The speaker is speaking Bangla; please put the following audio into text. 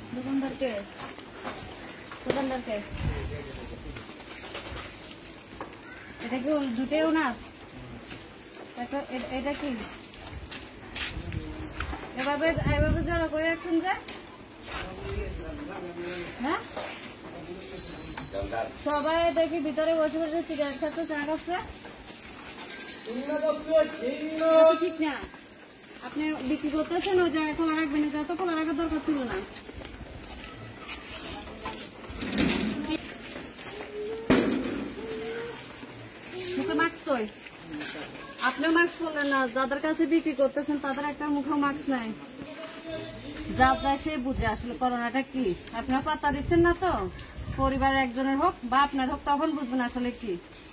দোকানদারকে এটা কি দুটেও না? এটা কি এভাবে জড়ো করে রাখছেন যে? হ্যাঁ, সবাই দেখি ভিতরে বসে বসে সিগারেট খাচ্ছে, চা খাচ্ছে। ঠিক না, আপনি বিক্রি করতেছেন ওই জায়গায় খোলা রাখবেন, এটা তো খোলা রাখার দরকার ছিল না। মুখে মাস্ক তো আপনিও মাস্ক পরলেন না, যাদের কাছে বিক্রি করতেছেন তাদের একটা মুখে মাস্ক নাই। যা যায় সে বুঝে আসলে করোনাটা কি। আপনারা পাত্তা দিচ্ছেন না তো, পরিবারের একজনের হোক বা আপনার হোক, তখন বুঝবেন আসলে কি।